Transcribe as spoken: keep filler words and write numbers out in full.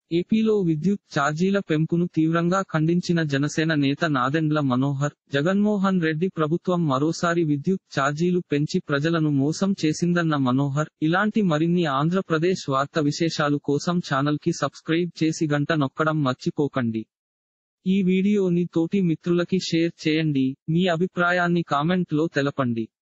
ఏపీలో విద్యుత్ ఛార్జీల పెంపును తీవ్రంగా ఖండించిన జనసేన నేత నాదెండ్ల మనోహర్, జగన్మోహన్ రెడ్డి ప్రభుత్వం మరోసారి విద్యుత్ ఛార్జీలు పెంచి ప్రజలను మోసం చేసిందన్న మనోహర్, ఇలాంటి మరిన్ని ఆంధ్రప్రదేశ్ వార్త విశేషాలు కోసం ఛానల్ కి సబ్స్క్రైబ్ చేసి గంట నొక్కడం మర్చిపోకండి. ఈ వీడియోని తోటి మిత్రులకి షేర్ చేయండి. మీ అభిప్రాయాన్ని కామెంట్ లో తెలపండి.